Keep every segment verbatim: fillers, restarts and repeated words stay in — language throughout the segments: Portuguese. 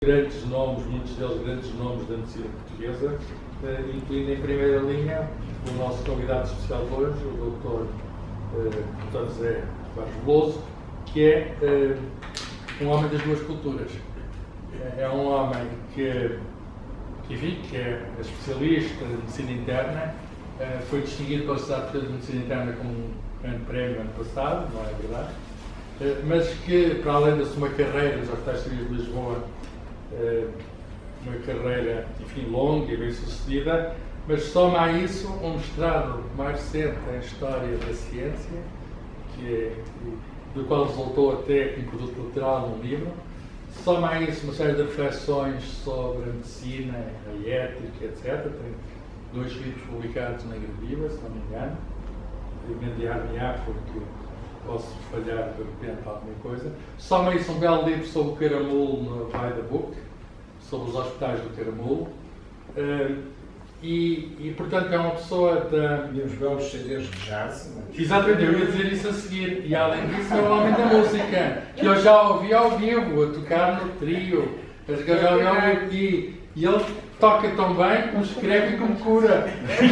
grandes nomes, muitos deles grandes nomes da medicina portuguesa, incluindo em primeira linha o nosso convidado especial de hoje, o doutor doutor José Barros Veloso, que é uh, um homem das duas culturas. É um homem que, que, enfim, que é especialista em medicina interna, uh, foi distinguido pela Sociedade Portuguesa de Medicina Interna com um grande prémio ano passado, não é verdade? Uh, mas que, para além da sua carreira nos Hospitais Civis de Lisboa, uh, uma carreira, enfim, longa e bem sucedida, mas soma a isso um mestrado mais recente em História da Ciência, que é, do qual resultou até em produto literal num livro. Soma a isso uma série de reflexões sobre a medicina, a ética, etcétera. Tem dois livros publicados na Gradiva, se não me engano. Emendar-me-á porque posso falhar de repente alguma coisa. Soma a isso um belo livro sobre o caramulo no By the Book, sobre os hospitais do caramulo. Uh, E, e, portanto, é uma pessoa da... E uns belos C Ds de jazz. Mas... Exatamente, eu ia dizer isso a seguir. E, além disso, é o homem da música, que eu já ouvi ao vivo, a tocar no trio. As que eu já ouvi ao vivo. E, e ele toca tão bem como escreve e como cura.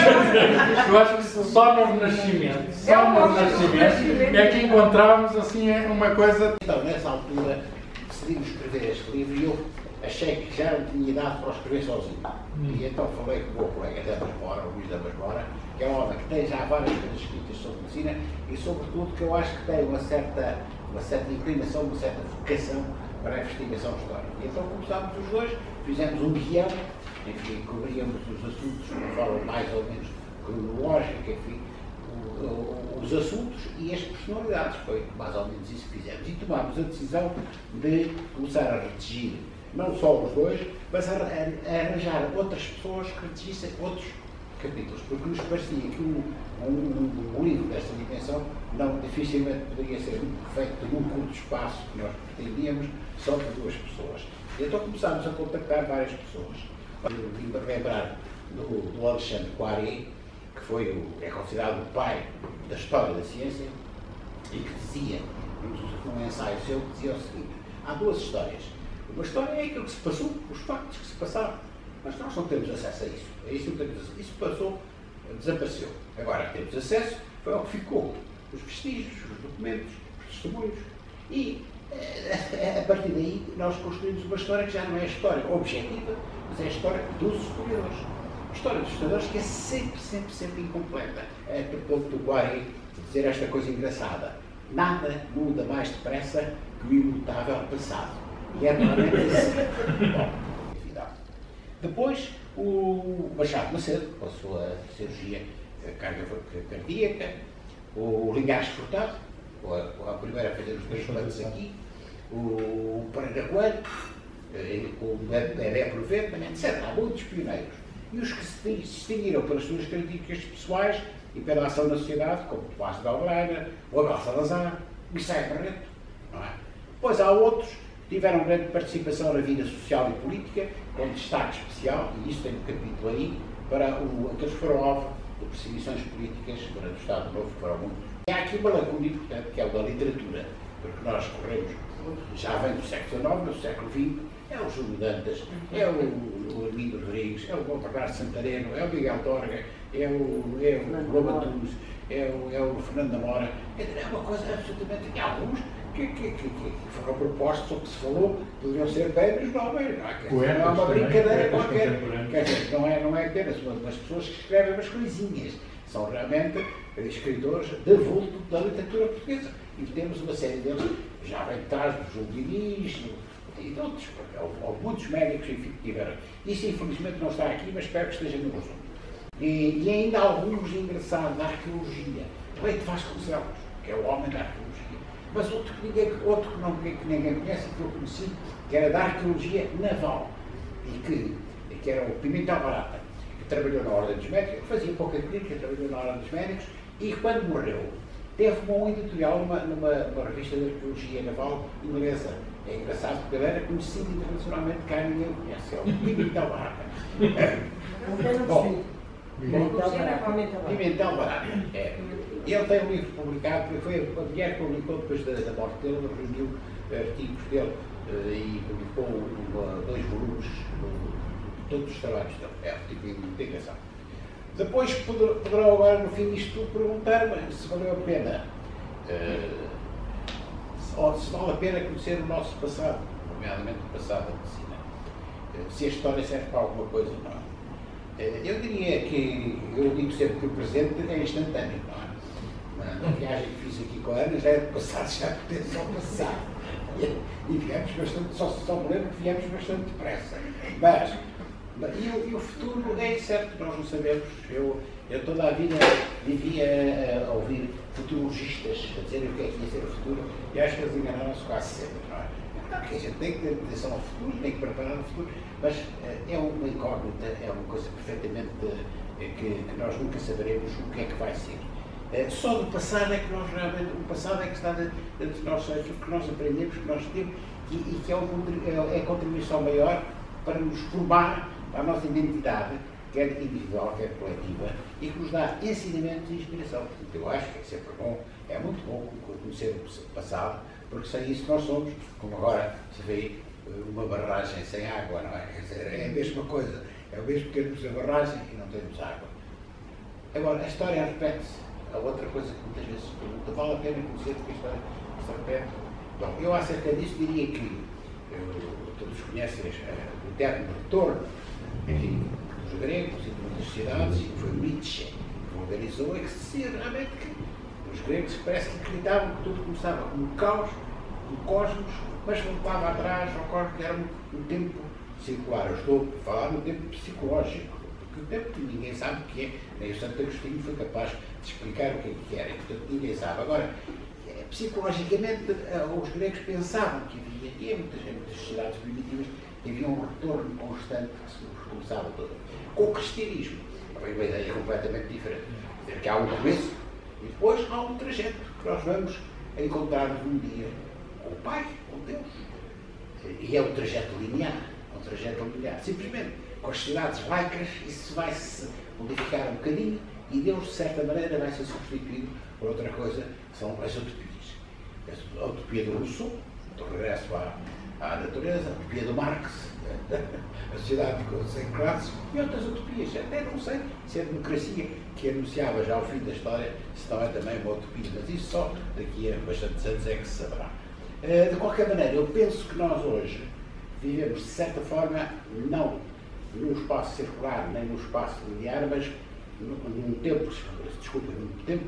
Eu acho que só no Renascimento, só no Renascimento, é que encontramos, assim, uma coisa... Então, nessa altura, decidimos escrever este livro e eu achei que já não tinha idade para o escrever sozinho. Hum. E então falei com o meu colega Damas Mora, o Luís Damas Mora, que é um homem que tem já várias coisas escritas sobre medicina e, sobretudo, que eu acho que tem uma certa, uma certa inclinação, uma certa vocação para a investigação histórica. E então começámos os dois, fizemos um guião, enfim, cobríamos os assuntos de uma forma mais ou menos cronológica, enfim, o, o, os assuntos e as personalidades. Foi mais ou menos isso que fizemos. E tomámos a decisão de começar a redigir não só os dois, mas a, a, a arranjar outras pessoas que redigissem outros capítulos, porque nos parecia que um, um, um livro desta dimensão não, dificilmente poderia ser feito num curto espaço que nós pretendíamos, só por duas pessoas. E então começámos a contactar várias pessoas. Eu vim para lembrar do, do Alexandre Poiré, que foi o, é considerado o pai da história da ciência, e que dizia, num ensaio seu, que dizia o seguinte: há duas histórias. Uma história é aquilo que se passou, os factos que se passaram, mas nós não temos acesso a isso. É isso que temos acesso. Isso passou, desapareceu. Agora temos acesso, foi ao que ficou. Os vestígios, os documentos, os testemunhos. E a partir daí nós construímos uma história que já não é a história objetiva, mas é a história dos historiadores. A história dos historiadores que é sempre, sempre, sempre incompleta. É do ponto do Poiré dizer esta coisa engraçada: nada muda mais depressa que o imutável passado. E é realmente assim. Bom, depois, o Machado Macedo, com a sua cirurgia cardíaca, o Linhares Furtado, com a, com a primeira a fazer os transplantes aqui, o Pereira Coelho, com o Bebé Proveta, etcétera. Há muitos pioneiros. E os que se distinguiram pelas suas características pessoais e pela ação na sociedade, como o Tomás de Albraga, o Abel Salazar, o Issaia Barreto, não é? Depois há outros tiveram grande participação na vida social e política, com destaque especial, e isso tem um capítulo aí, para o, aqueles que foram alvo de perseguições políticas durante o Estado Novo, que foram muitos. E há aqui uma lacuna importante, que é o da literatura, porque nós corremos, já vem do século dezenove, mas do século vinte, é o Júlio Dantas, é o, o Armindo Rodrigues, é o Bom Bernardo Santareno, é o Miguel Torga, é o, é o Roma Tunes, é o, é o Fernando da Mora. É uma coisa absolutamente... Tem alguns Que, que, que, que foram propostos, ou que se falou, poderiam ser prémios Nobel, não é? Não é uma brincadeira qualquer. Quer dizer, não é, não é apenas umas pessoas que escrevem umas coisinhas, são realmente escritores de vulto da literatura portuguesa. E temos uma série deles, já vem de trás do João Diniz e de outros, porque houve muitos médicos enfim, que tiveram. Isso infelizmente não está aqui, mas espero que esteja no resumo. E, e ainda alguns engraçados da arqueologia. Leite Vasconcelos, que é o homem da arqueologia. Mas outro que ninguém, outro que, não, que ninguém conhece, que eu conheci, que era da arqueologia naval, e que, que era o Pimentel Barata, que trabalhou na Ordem dos Médicos, que fazia pouca crítica, trabalhou na Ordem dos Médicos, e quando morreu, teve um editorial numa, numa, numa revista de arqueologia naval inglesa. É engraçado porque ele era conhecido internacionalmente, cá ninguém o conhece, é o Pimentel Barata. Bom, Pimentel Barata. É. Ele tem um livro publicado, foi a mulher que publicou depois da, da morte dele, reuniu artigos dele e publicou uma, dois volumes de todos os trabalhos dele. É um tipo de integração. Depois poderão agora, no fim disto tudo, perguntar-me se valeu a pena, uh, se, se vale a pena conhecer o nosso passado, nomeadamente o passado da medicina. Uh, se a história serve para alguma coisa, não é? Uh, eu diria que, eu digo sempre que o presente é instantâneo, não é? Na, na viagem que fiz aqui com a Ana, já é do passado, já pertence ao passado. E, e viemos bastante, só, só me lembro que viemos bastante depressa. Mas, E o, e o futuro é incerto, nós não sabemos. Eu, eu toda a vida vivia a, a ouvir futurologistas a dizerem o que é que ia ser o futuro e acho que eles enganaram-se quase sempre, não é? Claro que a gente tem que ter atenção ao futuro, tem que preparar o futuro, mas é uma incógnita, é uma coisa perfeitamente que, que nós nunca saberemos o que é que vai ser. Só do passado é que nós realmente, o passado é que está dentro de nós, é que nós aprendemos, que nós temos e, e que é, um, é a contribuição maior para nos formar a nossa identidade, quer individual, quer coletiva, e que nos dá ensinamentos e inspiração. Portanto, eu acho que é sempre bom, é muito bom conhecer o passado, porque sem isso nós somos, como agora se vê, uma barragem sem água, não é? Quer dizer, é a mesma coisa, é o mesmo termos a barragem e não termos água. Agora, a história repete-se. A outra coisa que muitas vezes se pergunta, vale a pena conhecer porque a história se repete? Bom, eu acerca disso diria que, eu, todos conhecem uh, o termo de retorno, enfim, dos gregos e de muitas sociedades, e foi Nietzsche que organizou, é que se dizia realmente que os gregos parece que acreditavam que tudo começava como um caos, um cosmos, mas voltava atrás ao cosmos, que era um, um tempo circular. Eu estou a falar no tempo psicológico, porque o tempo que ninguém sabe o que é, nem o Santo Agostinho foi capaz de explicar o que é que era, e portanto ninguém sabe. Agora, psicologicamente, os gregos pensavam que havia, e em muitas, em muitas sociedades primitivas, que havia um retorno constante que se começava todo. Com o cristianismo, é uma ideia completamente diferente. Quer dizer, que há um começo e depois há um trajeto que nós vamos encontrar-nos um dia com o Pai, com Deus. E é um trajeto linear, é um trajeto linear. Simplesmente, com as sociedades laicas, isso vai se modificar um bocadinho e Deus, de certa maneira, vai ser substituído por outra coisa, que são as utopias. A utopia do Rousseau, do regresso à, à natureza, a utopia do Marx, a sociedade sem classes, e outras utopias. Até não sei se a democracia, que anunciava já ao fim da história, se não é também uma utopia, mas isso só daqui a bastantes anos é que se saberá. De qualquer maneira, eu penso que nós hoje vivemos, de certa forma, não num espaço circular, nem num espaço linear, mas num tempo, desculpa, num tempo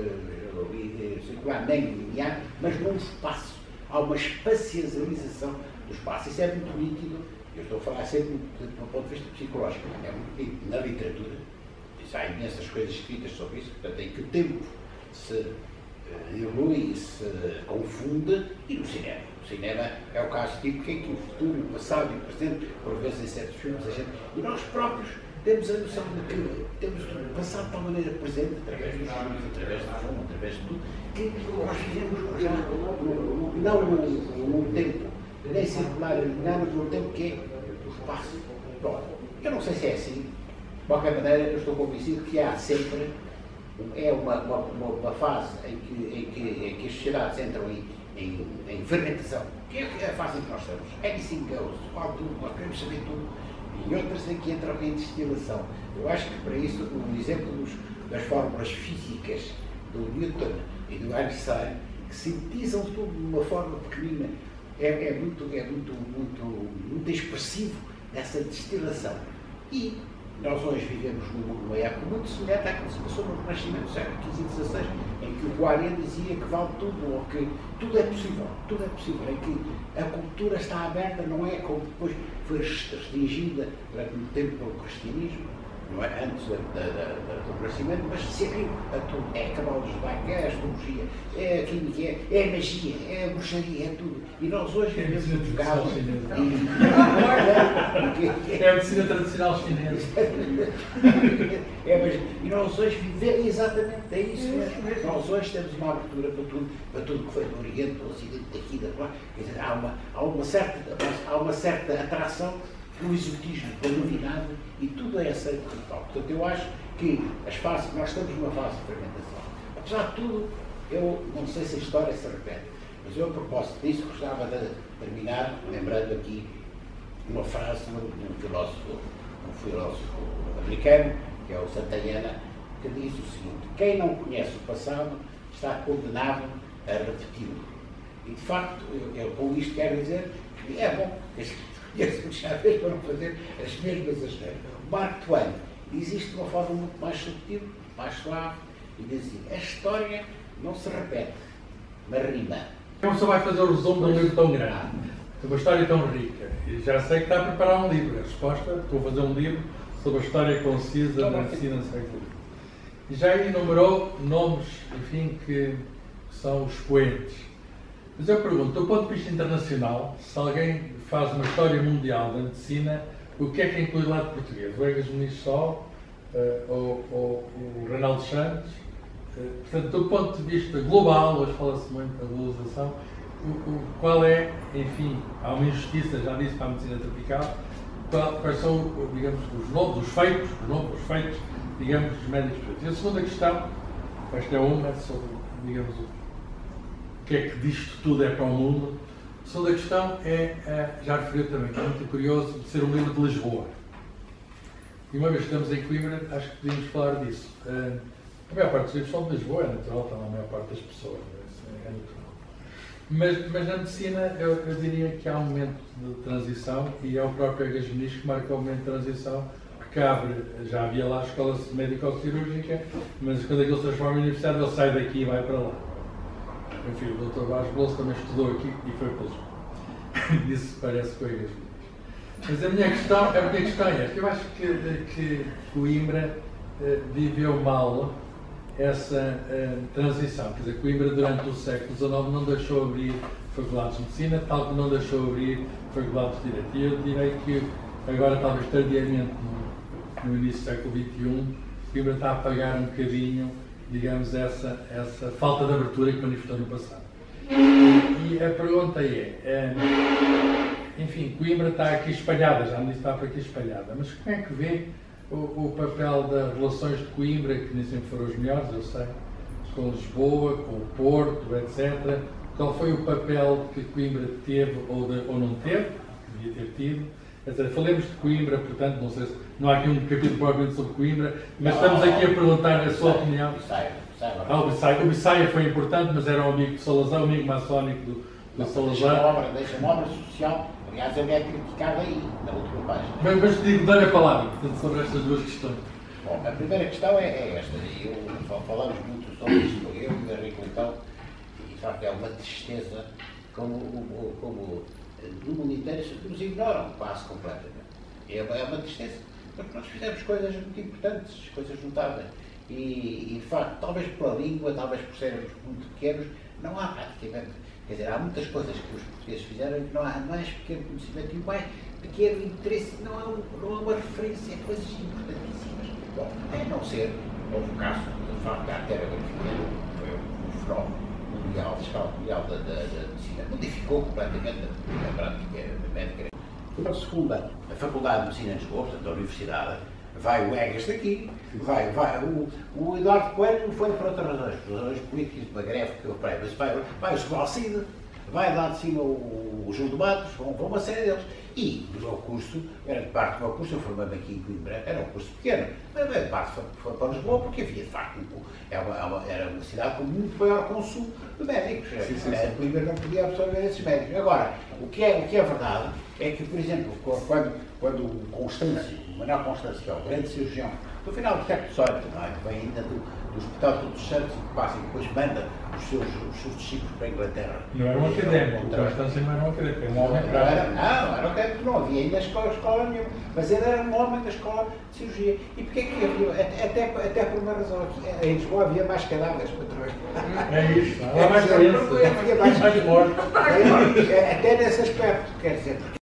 uh, circular, nem linear, mas num espaço. Há uma espacialização do espaço. Isso é muito nítido, eu estou a falar sempre do ponto de vista psicológico, é muito nítido na literatura. Isso, há imensas coisas escritas sobre isso, portanto, em que o tempo se uh, evolui, se confunde, e no cinema. O cinema é o caso típico em que o futuro, o passado e o presente, por vezes em certos filmes, a gente, e nós próprios temos a noção de que temos o passado de tal maneira presente, através dos filmes, através do som, através de tudo, que nós vivemos já não num tempo nem circular, não num tempo que é o espaço. Bom, eu não sei se é assim. De qualquer maneira, eu estou convencido que há sempre é uma, uma, uma fase em que, em, que, em que as sociedades entram em, em, em fermentação, que é a fase em que nós estamos. Anything goes, vale tudo, nós queremos saber tudo. E outras em que entram em destilação. Eu acho que para isso, o exemplo dos, das fórmulas físicas do Newton e do Einstein, que sintetizam tudo de uma forma pequenina, é, é, muito, é muito, muito, muito expressivo dessa destilação. E nós hoje vivemos numa época muito semelhante àquilo que se passou no Renascimento do século quinze e dezasseis, em que o Poirier dizia que vale tudo, ou que tudo é possível, tudo é possível, em que a cultura está aberta, não é como depois foi restringida durante muito tempo pelo cristianismo, não é? Antes da, da, da, do Renascimento, mas se abriu a tudo. É a cabala judaica, é a astrologia, é a química, é, é a magia, é a bruxaria, é tudo. E nós hoje vivemos um bocado. É a medicina tradicional chinesa. É, mas, e nós hoje vivemos exatamente, é isso mesmo. Nós hoje temos uma abertura para tudo, para tudo que foi do Oriente, do Ocidente, daqui, da lá. Quer dizer, há uma, há uma certa, há uma certa atração pelo exotismo, pela novidade, e tudo é aceito como tal. Portanto, eu acho que as fases, nós estamos numa fase de fermentação. Apesar de tudo, eu não sei se a história se repete, Mas eu, a propósito disso, gostava de terminar lembrando aqui uma frase de um filósofo, um filósofo americano, que é o Santayana, que diz o seguinte: quem não conhece o passado está condenado a repeti-lo. E de facto, eu, eu com isto quero dizer que é bom que as pessoas já vez para não fazer as mesmas asneiras. Mark Twain diz isto de uma forma muito mais subtil, mais suave, e diz assim: a história não se repete, mas rima. Como só vai fazer o resumo de um livro tão grande, de uma história tão rica, e já sei que está a preparar um livro. A resposta: estou a fazer um livro sobre a história concisa da medicina no século vinte. E já enumerou nomes, enfim, que são os poentes. Mas eu pergunto, do ponto de vista internacional, se alguém faz uma história mundial da medicina, o que é que inclui lá de português? O Egas Muniz só, uh, ou, ou o Reinaldo Santos? Uh, portanto, do ponto de vista global, hoje fala-se muito da globalização, o, o, qual é, enfim, há uma injustiça, já disse, para a medicina tropical, qual, quais são, digamos, os nomes, os feitos, os nomes, os feitos, digamos, dos médicos. E a segunda questão, esta é uma, sobre, digamos, o que é que disto tudo é para o mundo. A segunda questão é, é já referiu também, que é muito curioso, de ser um livro de Lisboa. E uma vez que estamos em Coimbra, acho que podíamos falar disso. Uh, a maior parte dos livros são de Lisboa, é natural, está na maior parte das pessoas, é natural. Mas, mas na medicina, eu, eu diria que há um momento de transição, e é o próprio Egas Muniz que marca o momento de transição, porque abre, já havia lá a escola médico-cirúrgica, mas quando aquilo se transforma em universidade, ele sai daqui e vai para lá. Enfim, o doutor Vaz Veloso também estudou aqui e foi para Lisboa. Isso parece com o Egas Muniz. Mas a minha questão, a minha questão é esta: eu acho que, que Coimbra uh, viveu mal essa uh, transição. Quer dizer, Coimbra durante o século dezenove não deixou abrir faculdades de medicina, tal como não deixou abrir faculdades de direito. E eu direi que agora, talvez tardiamente, no, no início do século vinte e um, Coimbra está a pagar um bocadinho, digamos, essa, essa falta de abertura que manifestou no passado. E a pergunta é, é enfim, Coimbra está aqui espalhada, já me disse que está por aqui espalhada, mas como é que vê o, o papel das relações de Coimbra, que nem sempre foram os melhores, eu sei, com Lisboa, com o Porto, etcétera. Qual foi o papel que Coimbra teve ou, de, ou não teve, que devia ter tido? Quer dizer, falemos de Coimbra, portanto, não sei se não há aqui um capítulo propriamente sobre Coimbra, mas não, estamos aqui a perguntar a sua opinião. Bissaia, Bissaia, ah, o Bissaia. O Bissaia foi importante, mas era um amigo de Salazar, um amigo maçónico do, do Salazar. Deixa uma obra social, aliás, ele é criticado aí, na última página. Mas, mas digo, dá-lhe a palavra, portanto, sobre estas duas questões. Bom, a primeira questão é, é esta, e eu, falamos muito sobre isto, eu e o Henrique Leitão, e de facto é uma tristeza como, como no mundo inteiro nos ignoram quase completamente. É uma, é uma tristeza, porque nós fizemos coisas muito importantes, coisas notáveis, e, e de facto, talvez pela língua, talvez por sermos muito pequenos, não há praticamente, quer dizer, há muitas coisas que os portugueses fizeram e que não há mais pequeno conhecimento e mais pequeno interesse, não há, um, não há uma referência a coisas importantíssimas. Bom, a não ser, houve o caso, de facto, da arteriografia, que foi um fenómeno mundial, de escala mundial da, da, da medicina, modificou completamente a, a prática médica. Na segunda, a Faculdade de Medicina de Lisboa, portanto, a Universidade, vai o Egas daqui, vai, vai, o, o Eduardo Coelho foi por outras razões, por razões políticas, uma greve que eu parei, mas vai, vai o Sebalcida, vai lá de cima o, o Gil do Matos, vão, vão uma série deles. E o meu curso, grande parte do meu curso, eu formei-me aqui em Coimbra, era um curso pequeno, mas grande parte foi, foi para Lisboa, porque havia, de facto, era uma, era uma cidade com muito maior consumo de médicos. Sim, sim, sim. Coimbra não podia absorver esses médicos. Agora, o que é, o que é verdade é que, por exemplo, quando, quando o Constâncio, o Manuel Constâncio, que é o grande cirurgião, no final do século dezoito, não é? Que vem ainda do, do Hospital de Todos os Santos e que passa e depois manda os seus, os seus discípulos para a Inglaterra. Não era um académico, o Constâncio não era um académico, era um homem não, era, não, não era um académico, não havia ainda escola, escola nenhuma, mas ele era um homem da escola de cirurgia. E porquê que havia? Até, até por uma razão, aqui, em Lisboa havia mais cadáveres para trás. É isso, há mais doenças, havia mais mortes. Até nesse aspecto, quer dizer, porque